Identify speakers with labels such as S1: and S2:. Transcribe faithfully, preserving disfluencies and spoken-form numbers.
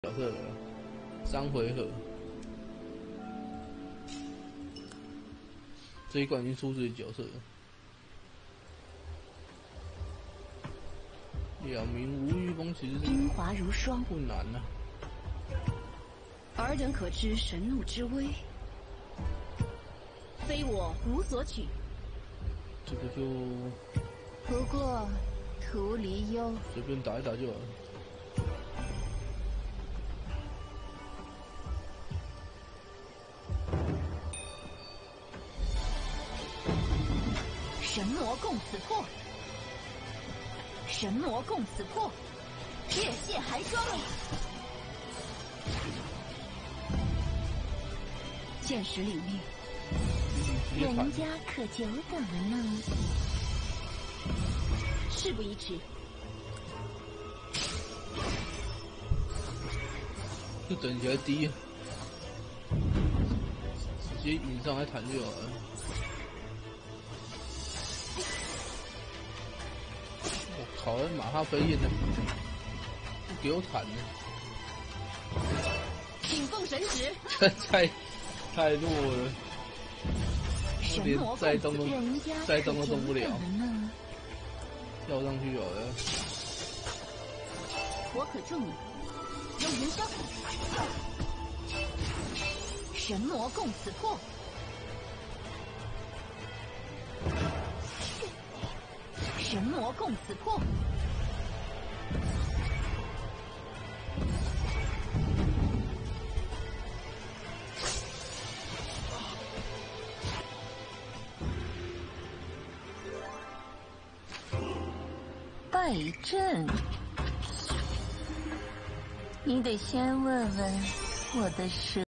S1: 角色了，三回合，这一关已经出自己角色了。两名无欲风其实
S2: 冰华如霜，
S1: 不难啊。
S2: 尔等可知神怒之威，非我无所取。
S1: 这个就
S2: 不过图离忧，
S1: 随便打一打就好了。
S2: 神魔共此破，神魔共此破，烈血寒霜啊！见识领域，人家可久等了呢。事不宜迟，
S1: 这等级还低，直接引上来弹就好了。 好人马哈飞燕呢，不给我砍呢！
S2: 请奉神旨。
S1: 这太太弱了，我连再动都再动都动不了，跳上去好了。
S2: 我可助你，用云霄。神魔共此破。 神魔共此破，败阵。你得先问问我的蛇。